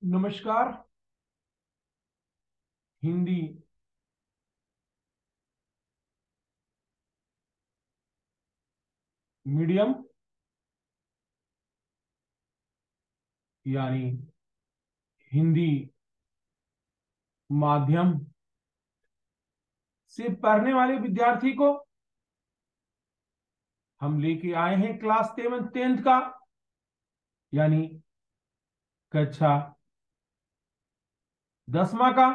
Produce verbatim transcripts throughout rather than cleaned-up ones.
नमस्कार। हिंदी मीडियम यानी हिंदी माध्यम से पढ़ने वाले विद्यार्थी को हम लेके आए हैं क्लास सेवन टेंथ का यानी कक्षा दसवां का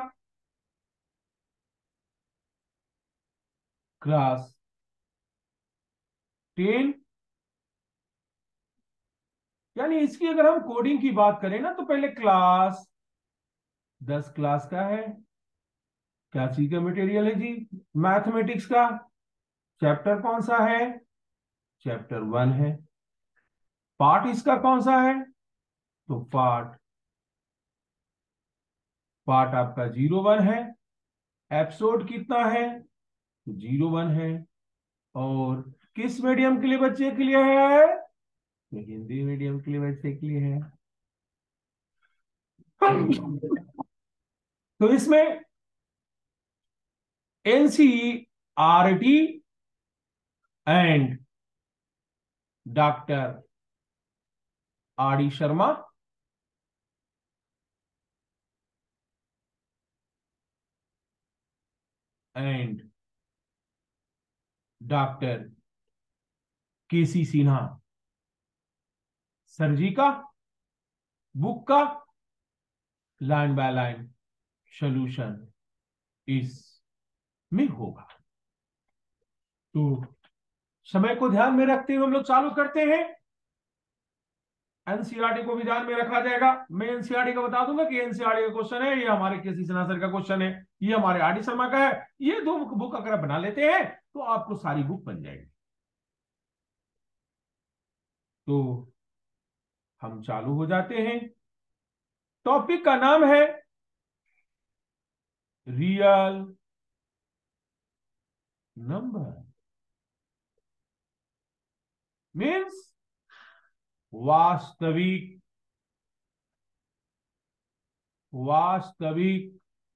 क्लास टेन। यानी इसकी अगर हम कोडिंग की बात करें ना तो पहले क्लास दस क्लास का है। क्या चीज का मटेरियल है जी? मैथमेटिक्स का। चैप्टर कौन सा है? चैप्टर वन है। पार्ट इसका कौन सा है? तो पार्ट पार्ट आपका जीरो वन है। एपिसोड कितना है? तो जीरो वन है। और किस मीडियम के लिए बच्चे के लिए है? तो हिंदी मीडियम के लिए बच्चे के लिए है। तो इसमें NCERT and doctor R D Sharma and doctor K C Sinha sir जी का बुक का लाइन बाय लाइन सॉल्यूशन इसमें होगा। तो समय को ध्यान में रखते हुए हम लोग चालू करते हैं। एनसीईआरटी को भी ध्यान में रखा जाएगा। मैं एनसीईआरटी का बता दूंगा कि एनसीईआरटी का क्वेश्चन है, ये हमारे केसी सिन्हा सर का क्वेश्चन है, ये हमारे आर डी शर्मा का है। ये दो बुक अगर आप बना लेते हैं तो आपको सारी बुक बन जाएगी। तो हम चालू हो जाते हैं। टॉपिक का नाम है रियल नंबर मीन्स वास्तविक वास्तविक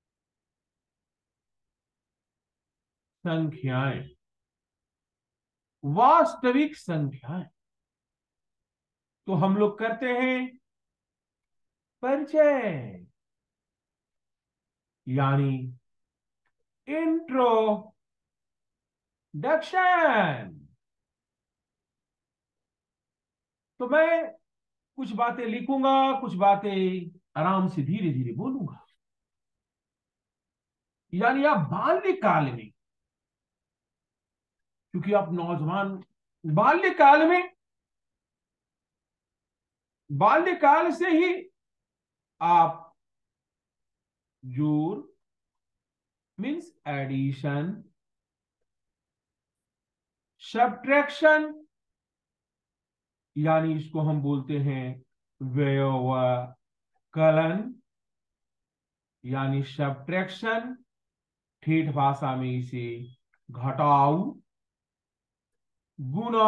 संख्याएं। वास्तविक संख्याएं। तो हम लोग करते हैं परिचय यानी इंट्रोडक्शन। तो मैं कुछ बातें लिखूंगा, कुछ बातें आराम से धीरे धीरे बोलूंगा। यानी आप बाल्यकाल में, क्योंकि आप नौजवान, बाल्यकाल में बाल्यकाल से ही आप जोड़ मीन्स एडिशन, सब्ट्रैक्शन यानी इसको हम बोलते हैं व्यवकलन यानी सब्ट्रैक्शन, ठेठ भाषा में इसे घटाव, गुणा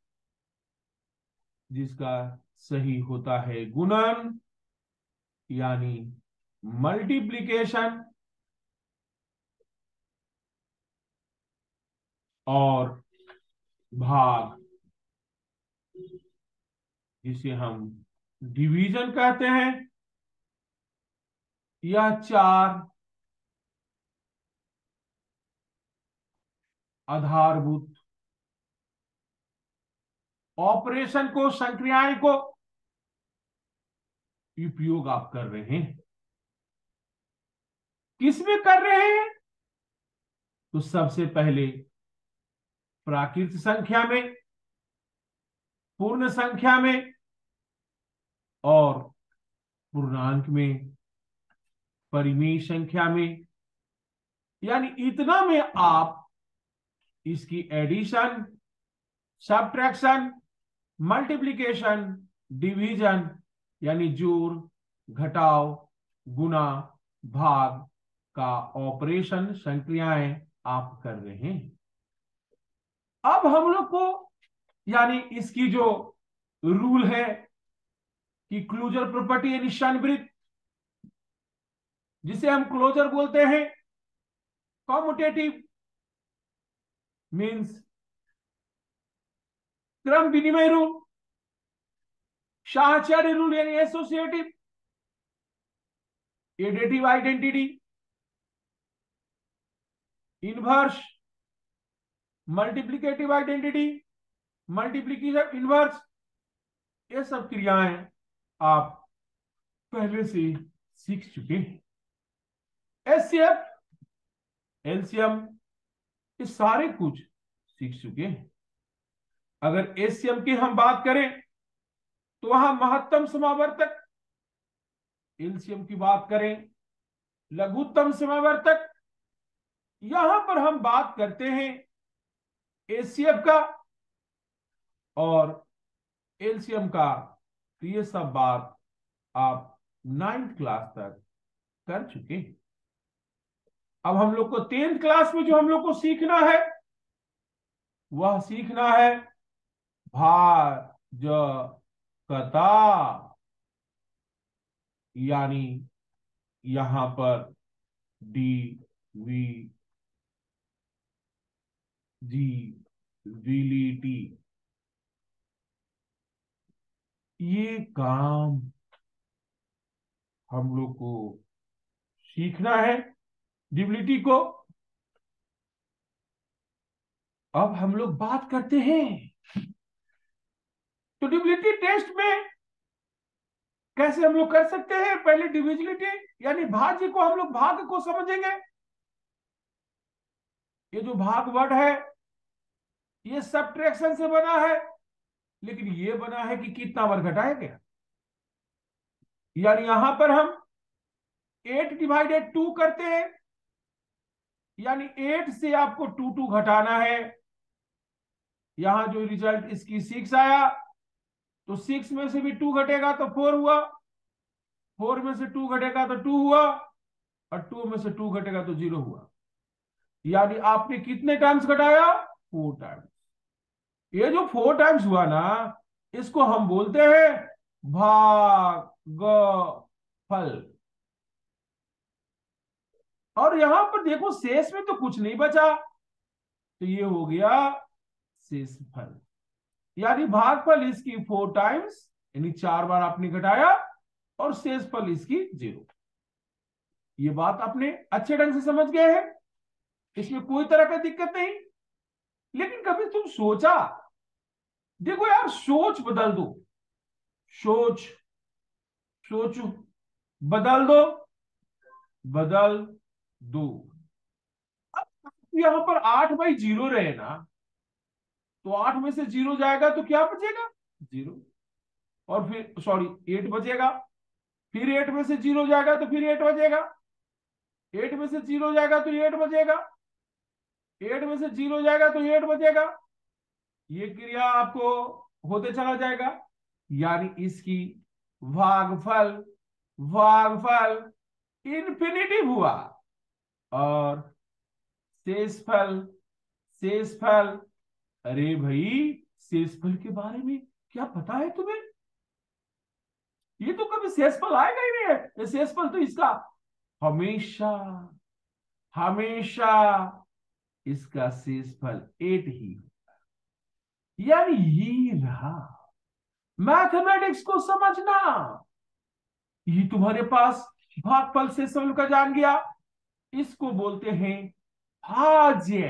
जिसका सही होता है गुणन यानी मल्टीप्लिकेशन, और भाग जिसे हम डिवीजन कहते हैं। यह चार आधारभूत ऑपरेशन को, संक्रियाएं को उपयोग आप कर रहे हैं। किसमें कर रहे हैं? तो सबसे पहले प्राकृत संख्या में, पूर्ण संख्या में और पूर्णांक में, परिमेय संख्या में। यानी इतना में आप इसकी एडिशन, सब्ट्रैक्शन, मल्टीप्लिकेशन, डिवीजन यानी जोड़, घटाव, गुणा, भाग का ऑपरेशन, संक्रियाएं आप कर रहे हैं। अब हम लोग को यानी इसकी जो रूल है कि क्लोजर प्रॉपर्टी यानी शनवृत्त, जिसे हम क्लोजर बोलते हैं। कॉम्यूटेटिव मीन्स क्रम विनिमय रूल, साहचर्य रूल यानी associative, additive identity, inverse, multiplicative identity, multiplication inverse, ये सब क्रियाएं आप पहले से सीख चुके हैं। एचसीएफ, एलसीएम, ये सारे कुछ सीख चुके हैं। अगर एचसीएम की हम बात करें तो वहां महत्तम समावर्तक, एलसीएम की बात करें लघुत्तम समावर्तक। यहां पर हम बात करते हैं एचसीएफ का और एलसीएम का, तो ये सब बात आप नाइन्थ क्लास तक कर चुके हैं। अब हम लोग को टेंथ क्लास में जो हम लोग को सीखना है वह सीखना है भाजकता, यानी यहां पर डी वी जी विलिटी, ये काम हम लोग को सीखना है, डिविलिटी को। अब हम लोग बात करते हैं तो डिविलिटी टेस्ट में कैसे हम लोग कर सकते हैं। पहले डिविजिबिलिटी यानी भाज्य को हम लोग भाग को समझेंगे। ये जो भाग वर्ड है ये सबट्रैक्शन से बना है, लेकिन ये बना है कि कितना वर्ग घटाया गया। यानी यहां पर हम एट डिवाइडेड टू करते हैं, यानी एट से आपको टू टू घटाना है। यहां जो रिजल्ट इसकी सिक्स आया तो सिक्स में से भी टू घटेगा तो फोर हुआ, फोर में से टू घटेगा तो टू हुआ, और टू में से टू घटेगा तो जीरो हुआ। यानी आपने कितने टाइम्स घटाया, फोर टाइम्स। ये जो फोर टाइम्स हुआ ना, इसको हम बोलते हैं भागफल। और यहां पर देखो शेष में तो कुछ नहीं बचा, तो ये हो गया शेषफल। यानी भागफल इसकी फोर टाइम्स, यानी चार बार आपने घटाया, और शेषफल इसकी जीरो। ये बात आपने अच्छे ढंग से समझ गए हैं, इसमें कोई तरह का दिक्कत नहीं। लेकिन कभी तुम सोचा, देखो यार सोच बदल दो, सोच सोच बदल दो, बदल दो। अब यहां पर आठ बाई जीरो रहे ना, तो आठ में से जीरो जाएगा तो क्या बचेगा, जीरो। और फिर सॉरी एट बचेगा, फिर एट में से जीरो जाएगा तो फिर एट बचेगा, एट में से जीरो जाएगा तो एट बचेगा, एट में से जीरो जाएगा तो एट बचेगा। ये क्रिया आपको होते चला जाएगा। यानी इसकी भागफल, भागफल इन्फिनिटिव हुआ। और शेषफल, शेषफल, अरे भाई शेषफल के बारे में क्या पता है तुम्हें? ये तो कभी शेषफल आएगा ही नहीं है। शेषफल तो इसका हमेशा हमेशा इसका शेषफल एट ही, यानी ये रहा। मैथमेटिक्स को समझना, ये तुम्हारे पास भागफल शेषफल का जान गया, इसको बोलते हैं भाज्य,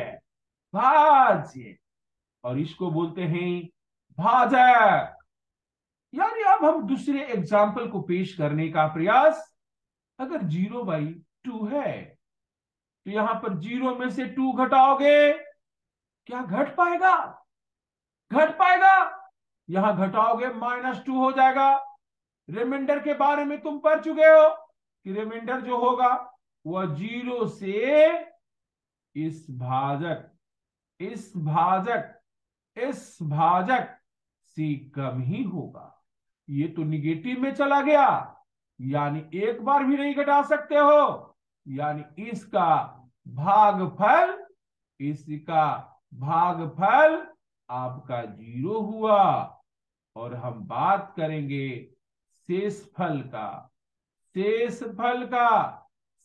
भाज्य, और इसको बोलते हैं भाजक। यानी अब हम दूसरे एग्जाम्पल को पेश करने का प्रयास, अगर जीरो बाई टू है तो यहां पर जीरो में से टू घटाओगे, क्या घट पाएगा, घट पाएगा। यहां घटाओगे माइनस टू हो जाएगा। रिमाइंडर के बारे में तुम पढ़ चुके हो कि रिमाइंडर जो होगा वह जीरो से इस भाजक, इस भाजक, इस भाजक से कम ही होगा। ये तो निगेटिव में चला गया, यानी एक बार भी नहीं घटा सकते हो। यानी इसका भागफल, इसका भागफल आपका जीरो हुआ। और हम बात करेंगे शेषफल का, शेषफल का,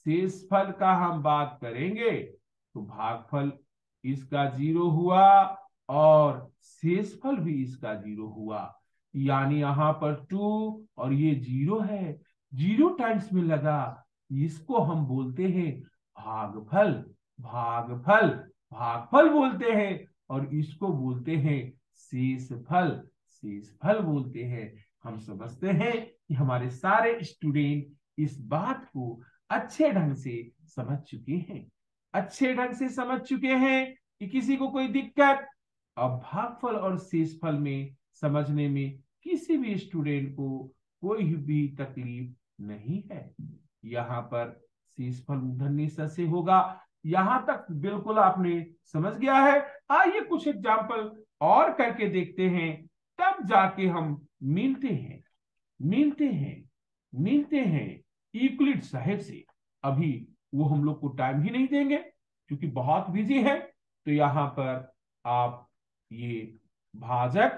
शेषफल का हम बात करेंगे तो भागफल इसका जीरो हुआ और शेषफल भी इसका जीरो हुआ, यानी यहां पर टू और ये जीरो है, जीरो टाइम्स में लगा, इसको हम बोलते हैं भागफल। भागफल भागफल बोलते हैं और इसको बोलते हैं शेषफल। शेषफल बोलते हैं। हम समझते हैं कि हमारे सारे स्टूडेंट इस बात को अच्छे ढंग से समझ चुके हैं, अच्छे ढंग से समझ चुके हैं कि किसी को कोई दिक्कत अब भागफल और शेषफल में समझने में किसी भी स्टूडेंट को कोई भी तकलीफ नहीं है। यहाँ पर शेषफल मूर्धन्य स से होगा। यहां तक बिल्कुल आपने समझ गया है। आइए कुछ एग्जाम्पल और करके देखते हैं, तब जाके हम मिलते हैं मिलते हैं मिलते हैं यूक्लिड साहब से। अभी वो हम लोग को टाइम ही नहीं देंगे क्योंकि बहुत बिजी है। तो यहां पर आप ये भाजक,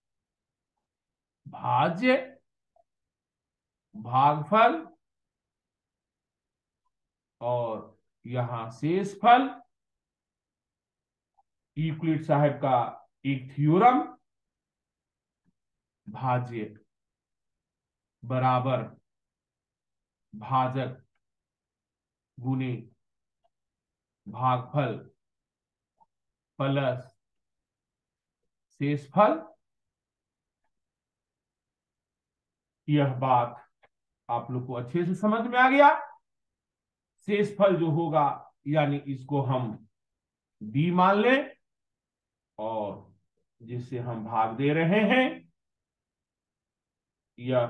भाज्य, भागफल और यहां शेषफल, यूक्लिड साहब का एक थ्योरम, भाज्य बराबर भाजक गुने भागफल प्लस शेषफल, यह बात आप लोग को अच्छे से समझ में आ गया। शेषफल जो होगा यानी इसको हम बी मान लें और जिससे हम भाग दे रहे हैं या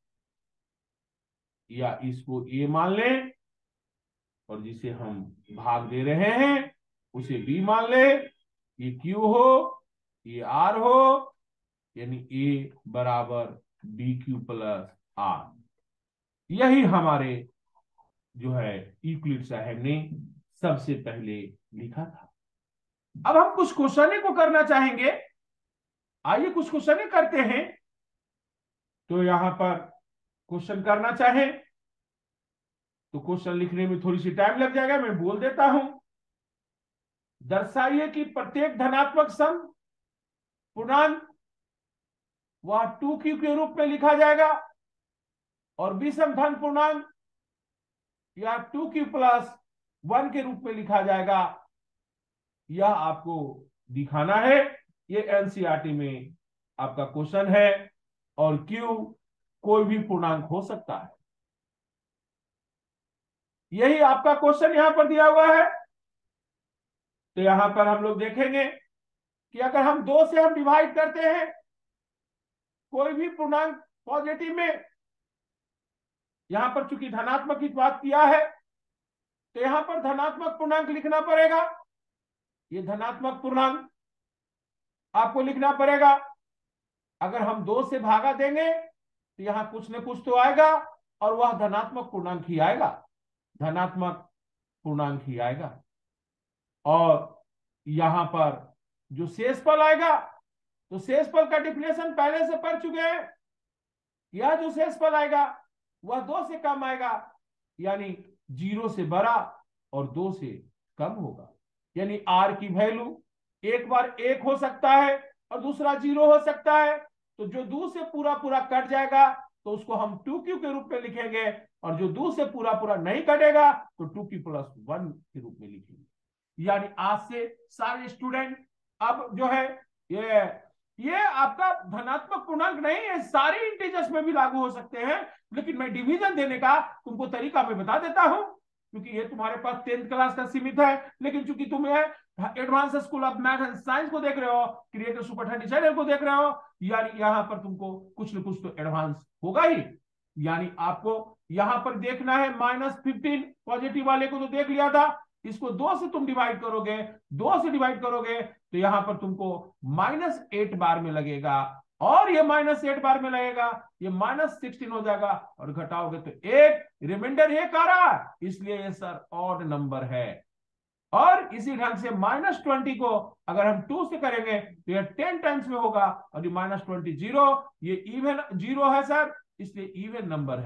या इसको ए मान लें और जिसे हम भाग दे रहे हैं उसे बी मान ले। ये क्यू हो, ये आर हो, यानी ए बराबर बी क्यू प्लस आर। यही हमारे जो है यूक्लिड साहब ने सबसे पहले लिखा था। अब हम कुछ क्वेश्चन को करना चाहेंगे। आइए कुछ क्वेश्चन करते हैं। तो यहां पर क्वेश्चन करना चाहें तो क्वेश्चन लिखने में थोड़ी सी टाइम लग जाएगा, मैं बोल देता हूं। दर्शाइए कि प्रत्येक धनात्मक सम पूर्णांक वह टू क्यू के रूप में लिखा जाएगा और विषम धन पूर्णांक या टू क्यू प्लस वन के रूप में लिखा जाएगा। यह आपको दिखाना है। ये एनसीईआरटी में आपका क्वेश्चन है और क्यू कोई भी पूर्णांक हो सकता है। यही आपका क्वेश्चन यहां पर दिया हुआ है। तो यहां पर हम लोग देखेंगे कि अगर हम दो से हम डिवाइड करते हैं कोई भी पूर्णांक पॉजिटिव में, यहां पर चूंकि धनात्मक की बात किया है तो यहां पर धनात्मक पूर्णांक लिखना पड़ेगा। ये धनात्मक पूर्णांक आपको लिखना पड़ेगा। अगर हम दो से भागा देंगे तो यहां कुछ न कुछ तो आएगा और वह धनात्मक पूर्णांक ही आएगा, धनात्मक पूर्णांक ही आएगा। और यहां पर जो शेषफल आएगा तो शेषफल का डिफिनेशन पहले से पढ़ चुके हैं। यह जो शेषफल आएगा वह दो से कम आएगा, यानी जीरो से बड़ा और दो से कम होगा। यानी आर की वैल्यू एक बार एक हो सकता है और दूसरा जीरो हो सकता है। तो जो दो से पूरा पूरा कट जाएगा तो उसको हम टू क्यू के रूप में लिखेंगे और जो दो से पूरा पूरा नहीं कटेगा तो टू क्यू प्लस वन के रूप में लिखेंगे। यानी आज से सारे स्टूडेंट अब जो है ये ये आपका धनात्मक पूर्णांक नहीं है, सारे इंटीजर्स में भी लागू हो सकते हैं। लेकिन मैं डिवीजन देने का तुमको तरीका मैं बता देता हूं क्योंकि ये तुम्हारे पास टेंथ क्लास का सीमित है। लेकिन चूंकि तुम advance school of math and science को देख रहे हो, क्रिएटर सुपर थर्टी चैनल को देख रहे हो, यानी यहां पर तुमको कुछ न कुछ तो एडवांस होगा ही। यानी आपको यहां पर देखना है माइनस फिफ्टीन, पॉजिटिव वाले को तो देख लिया था। इसको दो से तुम डिवाइड करोगे, दो से डिवाइड करोगे तो यहां पर तुमको माइनस एट बार में लगेगा और ये माइनस एट बार में लगेगा, ये माइनस सिक्सटीन हो जाएगा और घटाओगे तो एक, रिमाइंडर एक आ रहा, इसलिए ये सर ऑड नंबर है। और इसी ढंग से माइनस ट्वेंटी को अगर हम टू से करेंगे तो ये टेन टाइम्स में होगा और ये माइनस ट्वेंटी जीरो, ये इवन जीरो है सर, इसलिए इवन नंबर है।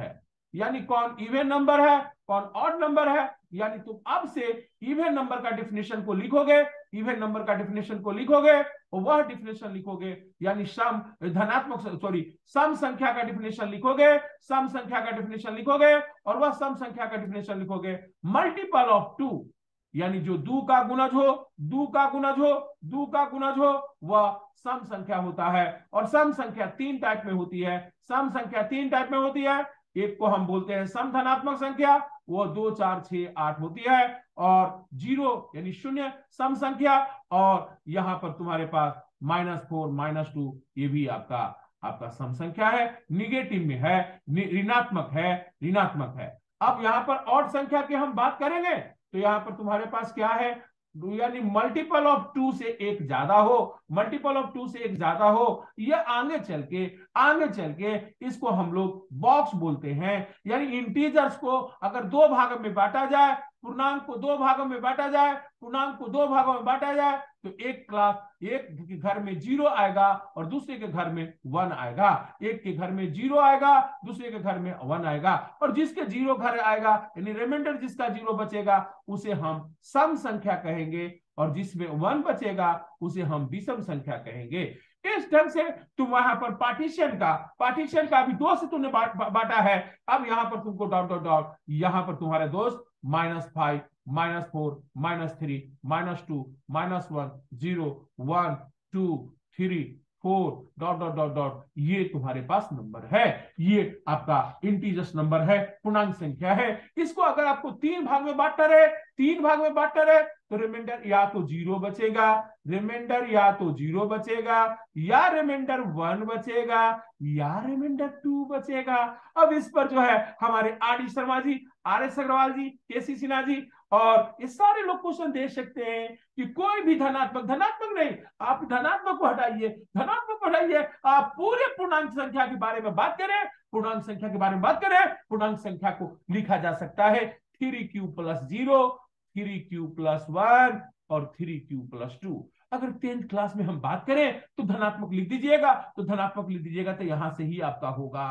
यानी कौन इवन नंबर है, कौन ऑड नंबर है। यानी तुम अब से इवन नंबर का डिफिनेशन को लिखोगे, इवन नंबर का डिफिनेशन को लिखोगे और वह डिफिनेशन लिखोगे, यानी सम धनात्मक सॉरी सम संख्या का डिफिनेशन लिखोगे, सम संख्या का डिफिनेशन लिखोगे और वह सम संख्या का डिफिनेशन लिखोगे मल्टीपल ऑफ टू, यानी जो दो का गुणज हो, दो का गुणज हो, दो का गुणज हो वह सम संख्या होता है। और सम संख्या तीन टाइप में होती है, सम संख्या तीन टाइप में होती है। एक को हम बोलते हैं सम धनात्मक संख्या, वो दो चार छह आठ होती है, और जीरो यानी शून्य सम संख्या, और यहां पर तुम्हारे पास माइनस फोर माइनस टू ये भी आपका आपका सम संख्या है, निगेटिव में है, ऋणात्मक है, ऋणात्मक है। अब यहां पर ऑड संख्या की हम बात करेंगे तो यहां पर तुम्हारे पास क्या है, यानी मल्टीपल ऑफ टू से एक ज्यादा हो, मल्टीपल ऑफ टू से एक ज्यादा हो, ये आगे चल के आगे चल के इसको हम लोग बॉक्स बोलते हैं। यानी इंटीजर्स को अगर दो भागों में बांटा जाए, पूर्णांक को दो भागों में बांटा जाए, पूर्णांक को दो भागों में बांटा जाए तो एक क्लास एक के घर में जीरो आएगा और दूसरे के घर में वन आएगा, एक के घर में जीरो आएगा, दूसरे के घर में वन आएगा, और जिसके जीरो घर आएगा यानी रिमाइंडर जिसका जीरो बचेगा उसे हम सम संख्या कहेंगे, और जिसमें वन बचेगा उसे हम विषम संख्या कहेंगे। इस ढंग से तुम वहां पर पार्टीशन का पार्टीशन का भी दो से तुमने बांटा है। अब यहां पर तुमको डॉट डॉट डॉट यहां पर तुम्हारे दोस्त minus five minus four minus three minus two minus one zero one two three four dot dot dot dot ये तुम्हारे पास नंबर है, ये आपका इंटीजर्स नंबर है, पूर्णांक संख्या है। इसको अगर आपको तीन भाग में बांटना रहे, तीन भाग में बांटना रहे तो रिमाइंडर या तो जीरो बचेगा, रिमाइंडर या तो जीरो बचेगा, या रिमाइंडर वन बचेगा, या रिमाइंडर टू बचेगा। अब इस पर जो है हमारे R D Sharma ji, R S Agarwal ji, K C Sinha ji और ये सारे लोग क्वेश्चन दे सकते हैं कि कोई भी धनात्मक धनात्मक नहीं, आप धनात्मक को हटाइए, धनात्मक को हटाइए, आप पूरे पूर्णांक संख्या के बारे में बात करें, पूर्णांक संख्या के बारे में बात करें, पूर्णांक संख्या को लिखा जा सकता है three Q plus zero, three Q plus one और थ्री क्यू प्लस टू। अगर टेंथ क्लास में हम बात करें तो धनात्मक लिख दीजिएगा, तो धनात्मक लिख दीजिएगा तो यहां से ही आपका होगा।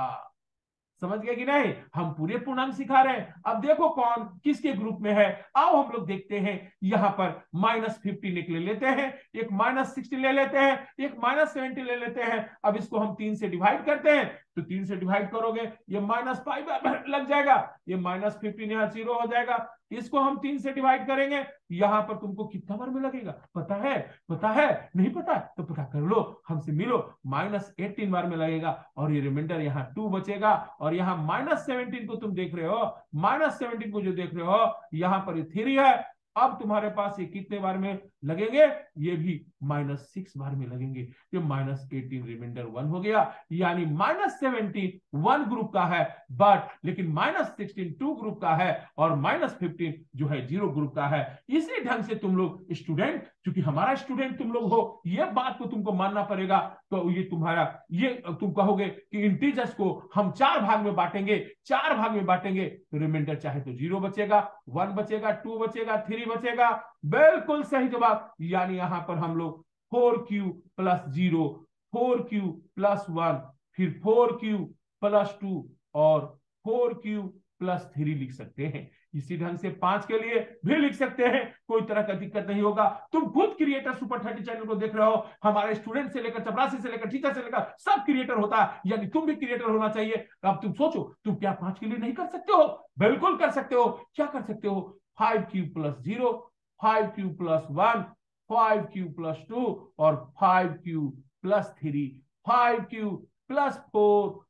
समझ गए कि नहीं, हम पूरे पूर्णांक सिखा रहे हैं। अब देखो कौन किसके ग्रुप में है, आओ हम लोग देखते हैं। यहां पर माइनस फिफ्टीन एक ले लेते हैं, एक माइनस सिक्सटीन ले लेते हैं, एक माइनस सेवेंटी ले लेते हैं। अब इसको हम तीन से डिवाइड करते हैं तो तीन से डिवाइड करोगे ये माइनस फाइव लग जाएगा, ये माइनस फिफ्टीन यहाँ जीरो हो जाएगा। इसको हम तीन से डिवाइड करेंगे, यहां पर तुमको कितना बार में लगेगा पता है, पता है नहीं पता तो पता कर लो, हमसे मिलो, माइनस एटीन बार में लगेगा, और ये रिमाइंडर यहाँ टू बचेगा। और यहाँ माइनस सेवनटीन को तुम देख रहे हो, माइनस सेवनटीन को जो देख रहे हो यहाँ पर थ्री है। अब तुम्हारे पास ये कितने बार में लगेंगे, ये भी माइनस सिक्स बार में लगेंगे, ये माइनस एटीन रिमाइंडर वन हो गया। यानी माइनस सेवनटीन वन ग्रुप का है, बट लेकिन माइनस सिक्सटीन टू ग्रुप का है, और माइनस फिफ्टीन जो है जीरो ग्रुप का है। इसी ढंग से तुम लोग स्टूडेंट, क्योंकि हमारा स्टूडेंट तुम लोग हो, ये बात को तुमको मानना पड़ेगा। तो ये तुम्हारा ये तुम कहोगे कि इंटीजर्स को हम चार भाग में बांटेंगे, चार भाग में बांटेंगे तो रिमाइंडर चाहे तो जीरो बचेगा, वन बचेगा, टू बचेगा, थ्री बचेगा। बिल्कुल सही जवाब। यानी यहां पर हम लोग four Q plus zero, four Q plus one, फिर फोर क्यू प्लस टू और फोर क्यू प्लस थ्री लिख सकते हैं। इसी ढंग से पांच के लिए भी लिख सकते हैं, कोई तरह का दिक्कत नहीं होगा। तुम खुद क्रिएटर सुपर थर्टी चैनल को देख रहे हो, हमारे स्टूडेंट से लेकर चपरासी से लेकर टीचर से लेकर सब क्रिएटर होता है, यानी तुम भी क्रिएटर होना चाहिए। अब तुम सोचो तुम क्या पांच के लिए नहीं कर सकते हो, बिल्कुल कर सकते हो। क्या कर सकते हो, five Q plus zero, five Q plus one, five Q plus two और five Q plus three, five Q plus four.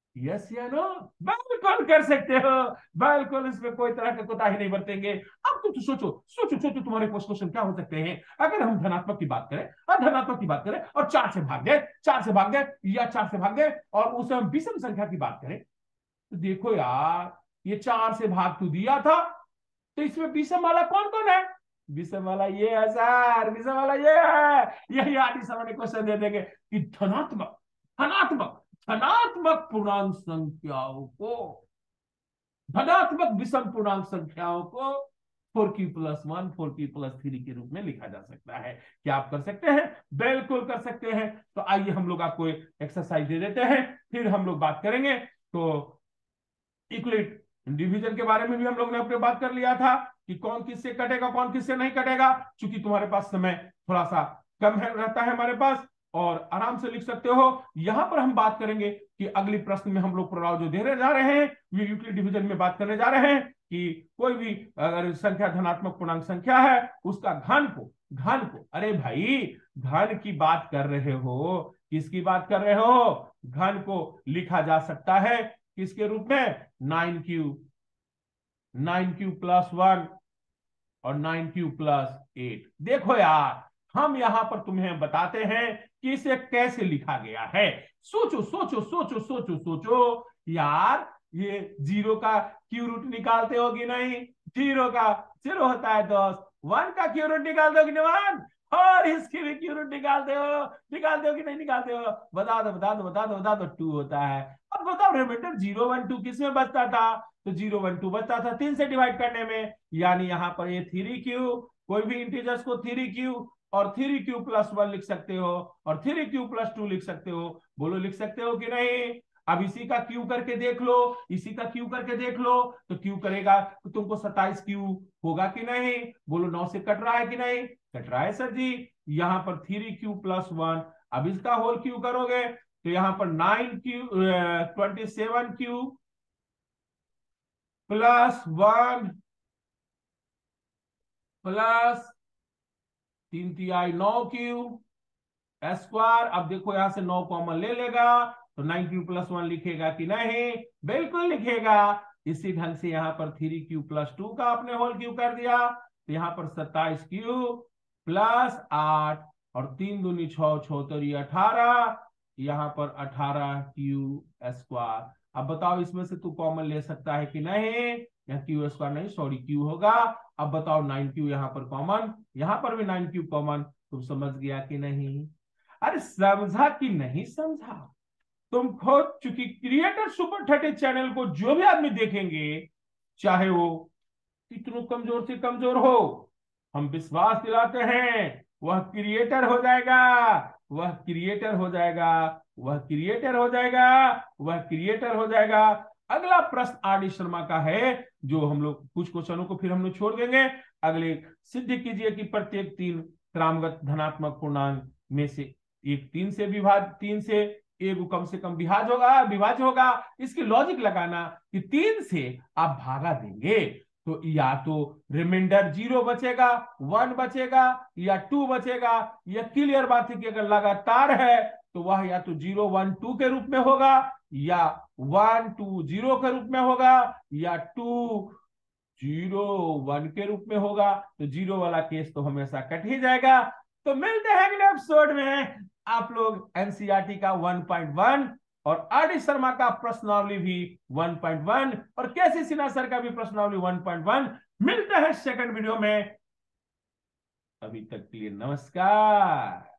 Yes या नो, बिल्कुल कर सकते हो, बिल्कुल, इसमें कोई तरह का कोताही नहीं बरतेंगे। अब तुम तो सोचो सोचो सोचो तुम्हारे क्वेश्चन क्या हो सकते हैं। अगर हम धनात्मक की बात करें और धनात्मक की बात करें और चार से भाग दे, चार से भाग दे या चार से भाग दे और उसे हम विषम संख्या की बात करें तो देखो यार, ये चार से भाग तो दिया था, तो इसमें विषम वाला कौन कौन है, विषम वाला ये है सर, विषम वाला ये है। यही आदि समय क्वेश्चन दे देंगे कि धनात्मक धनात्मक धनात्मक पूर्णांक संख्याओं को, धनात्मक विषम पूर्णांक संख्याओं को four Q plus one, four Q plus three के रूप में लिखा जा सकता है। क्या आप कर सकते हैं, बिल्कुल कर सकते हैं। तो आइए हम लोग आपको एक एक्सरसाइज दे देते हैं, फिर हम लोग बात करेंगे। तो यूक्लिड डिवीजन के बारे में भी हम लोग ने अपने बात कर लिया था कि कौन किससे कटेगा कौन किससे नहीं कटेगा, क्योंकि तुम्हारे पास समय थोड़ा सा कम है रहता है हमारे पास, और आराम से लिख सकते हो। यहां पर हम बात करेंगे कि अगले प्रश्न में हम लोग प्रभाव जो दे रहे जा रहे हैं ये यूक्लिड डिवीजन में बात करने जा रहे हैं कि कोई भी अगर संख्या धनात्मक पूर्णांक संख्या है उसका घन को घन को अरे भाई घन की बात कर रहे हो, किसकी बात कर रहे हो, घन को लिखा जा सकता है किसके रूप में, nine Q nine Q plus one और नाइन क्यू प्लस एट। देखो यार हम यहां पर तुम्हें बताते हैं कि इसे कैसे लिखा गया है। सोचो सोचो सोचो सोचो सोचो यार, ये जीरो का क्यू रूट निकालते हो कि नहीं, जीरो का जीरो होता है दस, वन का क्यू रूट निकालते हो कि नहीं वन, और इसकी भी क्यू रूट निकालते हो निकालते हो कि नहीं निकालते हो, बता दो बता दो बता दो बता दो टू होता है। अब बताओ रिमाइंडर जीरो वन टू किस में बचता था, तो जीरो वन टू बचता था तीन से डिवाइड करने में, यानी यहां पर ये थ्री क्यू, कोई भी इंटीजर्स को थ्री क्यू और थ्री क्यू प्लस वन लिख सकते हो और थ्री क्यू प्लस टू लिख सकते हो, बोलो लिख सकते हो कि नहीं। अब इसी का क्यू करके देख लो, इसी का क्यू करके देख लो, तो क्यू करेगा तो तुमको सत्ताईस क्यू होगा कि नहीं, बोलो नौ से कट रहा है कि नहीं, कट रहा है सर जी। यहां पर थ्री क्यू प्लस वन, अब इसका होल क्यू करोगे तो यहां पर nine Q twenty seven Q plus one plus तीन तिहाई नौ क्यू स्क्वायर। अब देखो यहां से नौ कॉमन ले लेगा तो नाइन क्यू प्लस वन लिखेगा कि नहीं, बिल्कुल लिखेगा। इसी ढंग से यहां पर थ्री क्यू प्लस टू का आपने होल क्यू कर दिया तो यहां पर सत्ताईस क्यू प्लस आठ और तीन दूनी छह छतरी अठारह, यहां पर अठारह क्यू स्क्वायर। अब बताओ इसमें से तू कॉमन ले सकता है कि नहीं, या क्यू स्क्वायर नहीं सॉरी क्यू होगा। अब बताओ नाइन क्यू यहां पर कॉमन, यहां पर भी नाइन क्यू कॉमन, तुम समझ गया कि नहीं। अरे समझा कि नहीं समझा, तुम खुद चूंकि क्रिएटर सुपर थर्टी चैनल को जो भी आदमी देखेंगे चाहे वो कितनों कमजोर से कमजोर हो, हम विश्वास दिलाते हैं वह क्रिएटर हो जाएगा, वह क्रिएटर हो जाएगा, वह क्रिएटर हो जाएगा, वह क्रिएटर हो जाएगा। अगला प्रश्न आर डी शर्मा का है, जो हम लोग कुछ क्वेश्चनों को फिर हम लोग छोड़ देंगे। अगले सिद्ध कीजिए कि प्रत्येक तीन क्रमगत धनात्मक पूर्णांक में से एक तीन से विभाज तीन से एक कम से कम विभाज्य होगा विभाज्य होगा। इसकी लॉजिक लगाना कि तीन से आप भागा देंगे तो या तो रिमाइंडर जीरो बचेगा, वन बचेगा या टू बचेगा। यह क्लियर बात है कि अगर लगातार है तो वह या तो जीरो वन टू के रूप में होगा, या वन टू जीरो के रूप में होगा, या टू जीरो वन के रूप में होगा। तो जीरो वाला केस तो हमेशा कट ही जाएगा। तो मिलते हैं अगले एपिसोड में। आप लोग एनसीईआरटी का वन पॉइंट वन और आर डी शर्मा का प्रश्नावली भी वन पॉइंट वन और केसी सिन्हा सर का भी प्रश्नावली वन पॉइंट वन मिलते हैं सेकंड वीडियो में। अभी तक के लिए नमस्कार।